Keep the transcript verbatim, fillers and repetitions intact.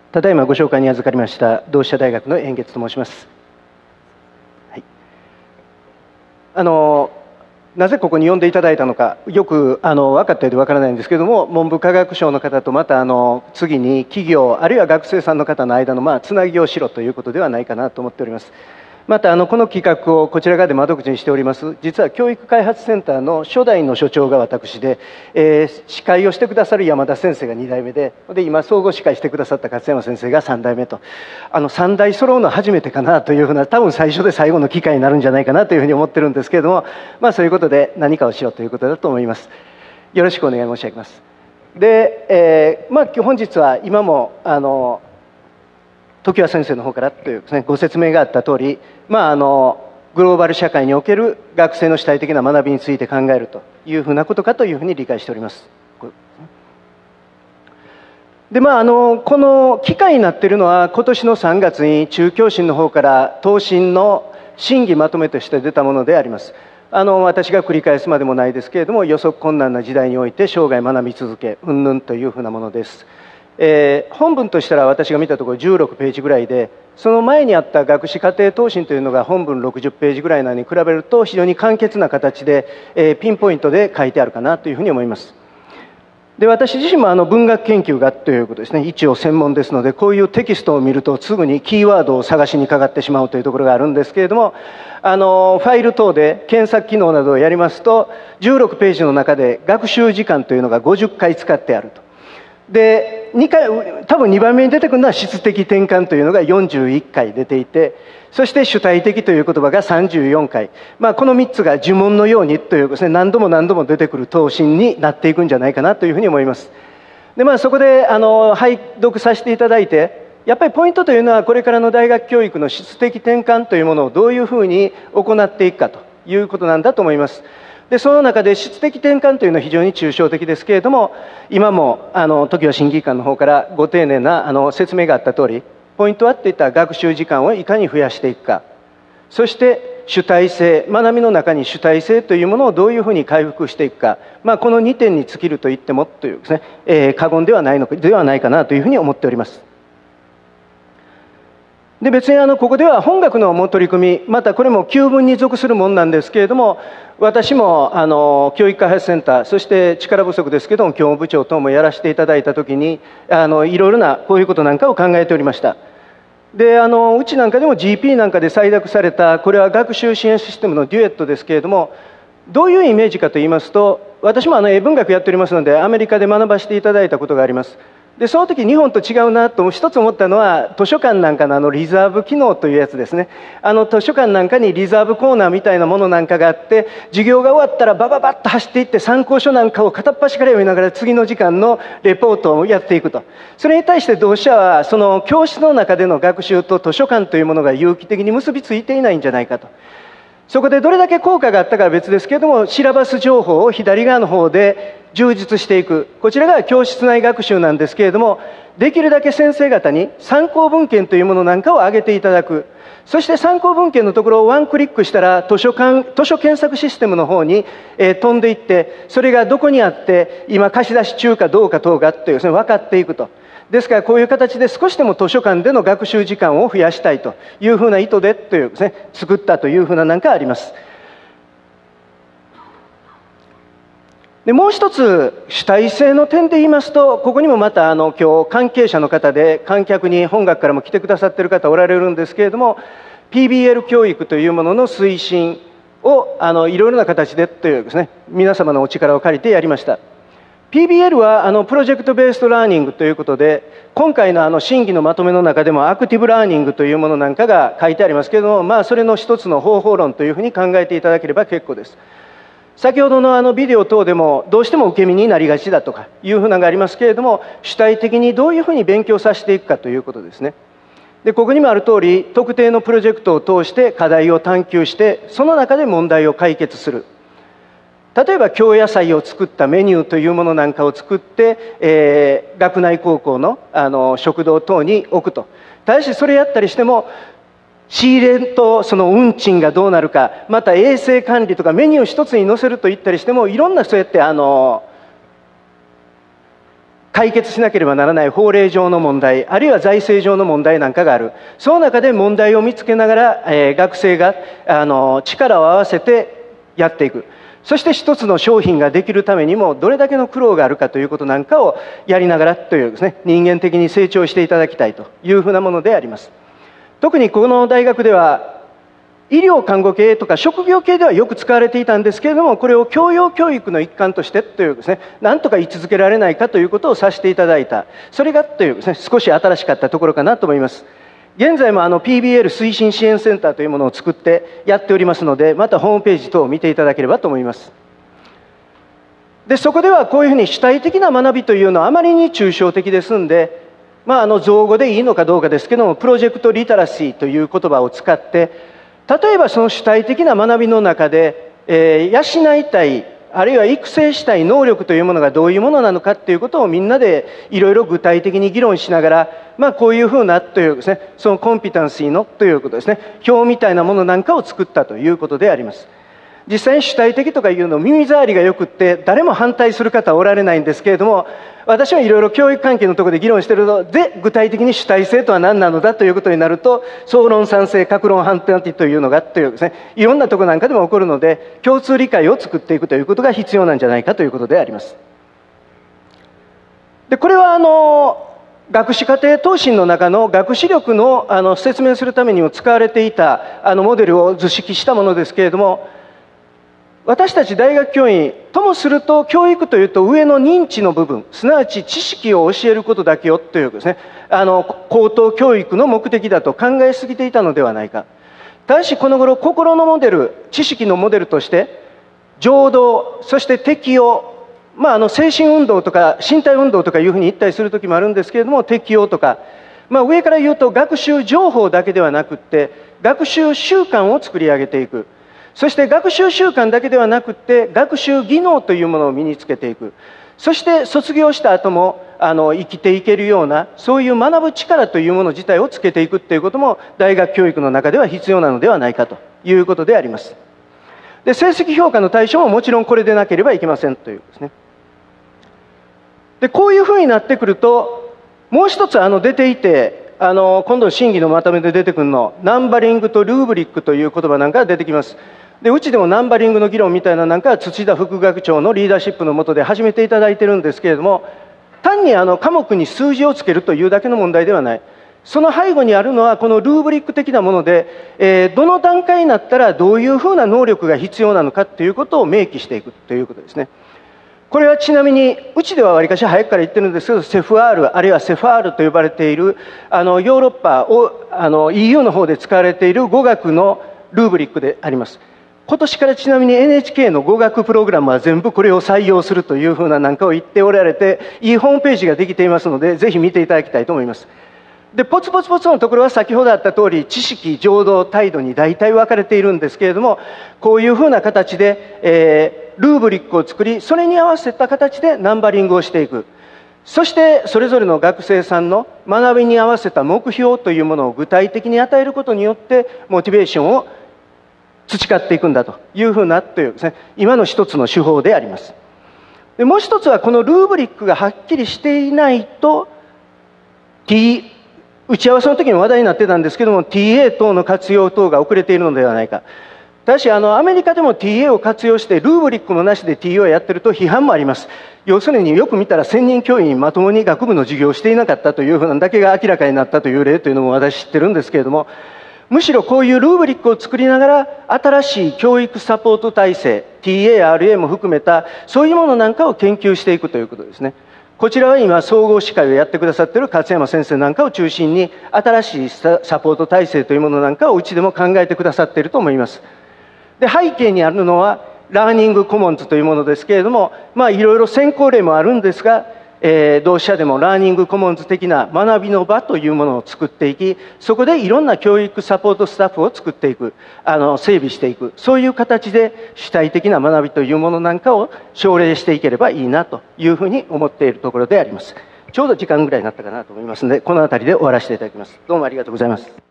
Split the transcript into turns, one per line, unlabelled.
ただいまご紹介に預かりました同志社大学の円月と申します。はい、あのなぜここに呼んでいただいたのか、よくあの分かったようで分からないんですけれども、文部科学省の方とまたあの次に企業、あるいは学生さんの方の間のまあつなぎをしろということではないかなと思っております。またあのこの企画をこちら側で窓口にしております、実は教育開発センターの初代の所長が私で、えー、司会をしてくださる山田先生がに代目で、で今総合司会してくださった勝山先生がさん代目と、あのさん代揃うの初めてかなというふうな、多分最初で最後の機会になるんじゃないかなというふうに思ってるんですけれども、まあそういうことで何かをしろということだと思います。よろしくお願い申し上げます。で、えー、まあ本日は今もあの常盤先生の方からというですね、ご説明があった通り、まああのグローバル社会における学生の主体的な学びについて考えるというふうなことかというふうに理解しております。でまあ、あのこの機会になっているのは、今年のさんがつに中教審の方から答申の審議まとめとして出たものであります。あの私が繰り返すまでもないですけれども、予測困難な時代において生涯学び続け云々というふうなものです。えー、本文としたら私が見たところじゅうろくページぐらいで、その前にあった学士課程答申というのが本文ろくじゅっページぐらいなのに比べると、非常に簡潔な形で、えー、ピンポイントで書いてあるかなというふうに思います。で私自身もあの文学研究がということですね、一応専門ですので、こういうテキストを見るとすぐにキーワードを探しにかかってしまうというところがあるんですけれども、あのファイル等で検索機能などをやりますと、じゅうろくページの中で学習時間というのがごじゅっかい使ってあると。でにかい、多分にばんめに出てくるのは質的転換というのがよんじゅういっかい出ていて、そして主体的という言葉がさんじゅうよんかい、まあ、このみっつが呪文のようにというですね、何度も何度も出てくる答申になっていくんじゃないかなというふうに思います。で、まあ、そこであの拝読させていただいて、やっぱりポイントというのは、これからの大学教育の質的転換というものをどういうふうに行っていくかということなんだと思います。でその中で質的転換というのは非常に抽象的ですけれども、今もあの常盤審議官の方からご丁寧なあの説明があった通り、ポイントはっていった学習時間をいかに増やしていくか、そして主体性、学びの中に主体性というものをどういうふうに回復していくか、まあ、このにてんに尽きると言ってもというですね、えー、過言ではないのではないかなというふうに思っております。で別にあのここでは本学のも取り組み、またこれも旧文に属するものなんですけれども、私もあの教育開発センター、そして力不足ですけども教務部長等もやらせていただいたときに、あのいろいろなこういうことなんかを考えておりました。であのうちなんかでも ジーピー なんかで採択された、これは学習支援システムのデュエットですけれども、どういうイメージかといいますと、私もあの英文学やっておりますので、アメリカで学ばせていただいたことがあります。でその時日本と違うなと一つ思ったのは、図書館なんかのあのリザーブ機能というやつですね。あの図書館なんかにリザーブコーナーみたいなものなんかがあって、授業が終わったらバババッと走っていって参考書なんかを片っ端から読みながら次の時間のレポートをやっていくと。それに対して同志社はその教室の中での学習と図書館というものが有機的に結びついていないんじゃないかと。そこでどれだけ効果があったかは別ですけれども、シラバス情報を左側の方で充実していく、こちらが教室内学習なんですけれども、できるだけ先生方に参考文献というものなんかを挙げていただく。そして参考文献のところをワンクリックしたら図書館、図書検索システムの方に、えー、飛んでいって、それがどこにあって今貸し出し中かどうか等がというですね、分かっていくと。ですからこういう形で少しでも図書館での学習時間を増やしたいというふうな意図でというですね、作ったというふうななんかあります。でもう一つ主体性の点で言いますと、ここにもまたあの今日関係者の方で観客に本学からも来てくださっている方おられるんですけれども、 ピービーエル 教育というものの推進をあのいろいろな形でというですね、皆様のお力を借りてやりました。 ピービーエル はあのプロジェクトベーストラーニングということで、今回のあの審議のまとめの中でもアクティブラーニングというものなんかが書いてありますけれども、まあそれの一つの方法論というふうに考えていただければ結構です。先ほどのあのビデオ等でもどうしても受け身になりがちだとかいうふうなのがありますけれども、主体的にどういうふうに勉強させていくかということですね。でここにもある通り、特定のプロジェクトを通して課題を探求して、その中で問題を解決する。例えば京野菜を作ったメニューというものなんかを作って、えー、学内高校 の, あの食堂等に置くと。ただしそれやったりしても、仕入れとその運賃がどうなるか、また衛生管理とかメニュー一つに載せると言ったりしても、いろんなそうやってあの解決しなければならない法令上の問題、あるいは財政上の問題なんかがある。その中で問題を見つけながら、えー、学生があの力を合わせてやっていく。そして一つの商品ができるためにもどれだけの苦労があるかということなんかをやりながらというですね、人間的に成長していただきたいというふうなものであります。特にこの大学では医療看護系とか職業系ではよく使われていたんですけれども、これを教養教育の一環としてというですね、なんとか居続けられないかということをさせていただいた。それがというですね、少し新しかったところかなと思います。現在もあの ピービーエル 推進支援センターというものを作ってやっておりますので、またホームページ等を見ていただければと思います。で、そこではこういうふうに主体的な学びというのはあまりに抽象的ですんで、まあ、あの造語でいいのかどうかですけども、プロジェクトリタラシーという言葉を使って、例えばその主体的な学びの中で、えー、養いたい、あるいは育成したい能力というものがどういうものなのかということをみんなでいろいろ具体的に議論しながら、まあ、こういうふうなというですね、そのコンピタンシーのということですね、表みたいなものなんかを作ったということであります。実際に主体的とかいうの耳障りがよくって誰も反対する方はおられないんですけれども、私はいろいろ教育関係のところで議論していると、で具体的に主体性とは何なのだということになると、総論賛成各論反対というのがというですね、いろんなところなんかでも起こるので、共通理解を作っていくということが必要なんじゃないかということであります。でこれはあの学士課程答申の中の学士力のあの説明するためにも使われていたあのモデルを図式したものですけれども、私たち大学教員ともすると、教育というと上の認知の部分、すなわち知識を教えることだけよというですね、あの高等教育の目的だと考えすぎていたのではないか。ただしこの頃、心のモデル、知識のモデルとして情動、そして適応、まあ、あの精神運動とか身体運動とかいうふうに言ったりする時もあるんですけれども、適応とか、まあ、上から言うと学習情報だけではなくって学習習慣を作り上げていく。そして学習習慣だけではなくて学習技能というものを身につけていく。そして卒業した後もあの生きていけるような、そういう学ぶ力というもの自体をつけていくということも大学教育の中では必要なのではないかということであります。で、成績評価の対象ももちろんこれでなければいけませんというですね。で、こういうふうになってくると、もう一つあの出ていて、あの今度の審議のまとめで出てくるの、ナンバリングとルーブリックという言葉なんかが出てきます。で、うちでもナンバリングの議論みたいななんかは土田副学長のリーダーシップの下で始めていただいているんですけれども、単にあの科目に数字をつけるというだけの問題ではない。その背後にあるのはこのルーブリック的なもので、えー、どの段階になったらどういうふうな能力が必要なのかということを明記していくということですね。これはちなみにうちではわりかし早くから言ってるんですけど、セフアールあるいはセファールと呼ばれているあのヨーロッパをあの イーユー の方で使われている語学のルーブリックであります。今年からちなみに エヌエイチケー の語学プログラムは全部これを採用するというふうななんかを言っておられて、いいホームページができていますので、ぜひ見ていただきたいと思います。で、ポツポツポツのところは先ほどあった通り、知識、情動、態度に大体分かれているんですけれども、こういうふうな形で、えー、ルーブリックを作り、それに合わせた形でナンバリングをしていく。そしてそれぞれの学生さんの学びに合わせた目標というものを具体的に与えることによって、モチベーションを培っていくんだというふうなというですね、今の一つの手法であります。で、もう一つはこのルーブリックがはっきりしていないと T、打ち合わせの時に話題になってたんですけども ティーエー 等の活用等が遅れているのではないか。ただしあのアメリカでも ティーエー を活用してルーブリックもなしで ティーエー をやってると批判もあります。要するによく見たら専任教員まともに学部の授業をしていなかったというふうなだけが明らかになったという例というのも私知ってるんですけれども、むしろこういうルーブリックを作りながら新しい教育サポート体制 ティーエー、アールエー も含めたそういうものなんかを研究していくということですね。こちらは今総合司会をやってくださっている勝山先生なんかを中心に新しいサポート体制というものなんかをうちでも考えてくださっていると思います。で、背景にあるのはラーニングコモンズというものですけれども、まあいろいろ先行例もあるんですが、えー、同社でもラーニングコモンズ的な学びの場というものを作っていき、そこでいろんな教育サポートスタッフを作っていく、あの整備していく、そういう形で主体的な学びというものなんかを奨励していければいいなというふうに思っているところであります。ちょうど時間ぐらいになったかなと思いますので、この辺りで終わらせていただきます。どうもありがとうございます。